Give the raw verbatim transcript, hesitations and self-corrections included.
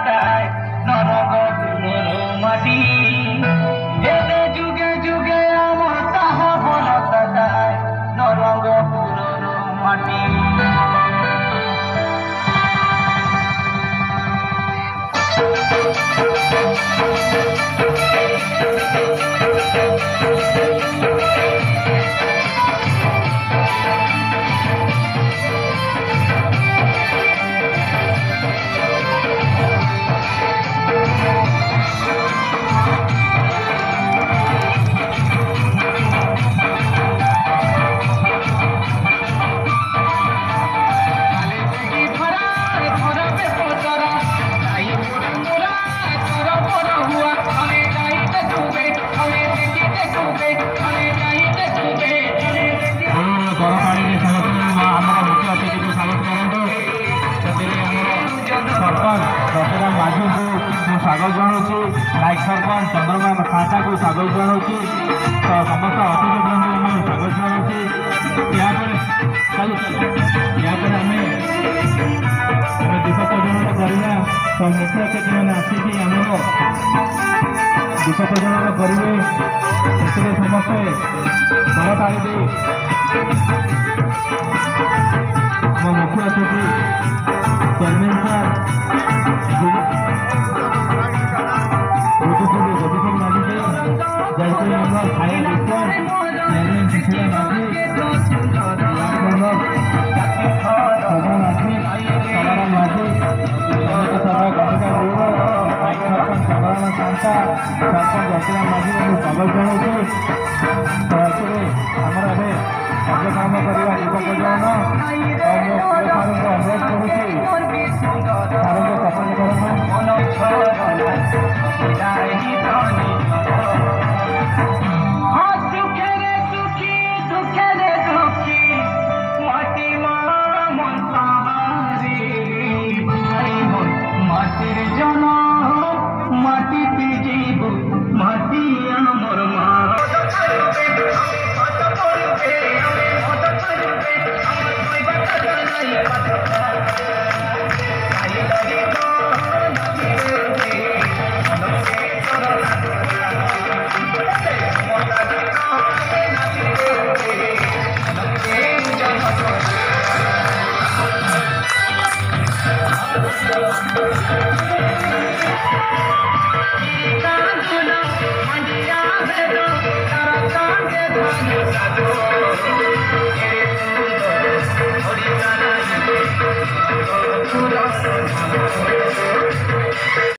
সাদায় নরগ তুলোর মাটি এতে যুগে যুগে আমার তাহা বল সাদায় নরগ তুলোর মাটি रतराम माझी को स्वागत जनाऊँ लाइक सरपंच चंद्रमा खासा को स्वागत जनाऊँ तो समस्त अतिथि बंधु स्वागत जनाऊँ यापर यापर आम दीप प्रज्वलन करवा तो मुख्य अतिथि मैंने आसिक आमर दीप प्रज्वलन करेंगे समस्ते बड़ताड़ी दे मो मुख्य अतिथि चेयरमैन सर जैसे number five Victor chairman Sushila Mathi number सदा माथी सदाराम माथी समिति सभा कटिका गुरु माइक सरपंच सदाराम कांता सरपंच रतराम माथी को स्वागत जनाऊँ तो एसे आमर ए कार्यक्रम करवा दीप प्रज्वलन और मो प्रिय सार को अनुरोध करुँगी सार को पसंद करना Thank you.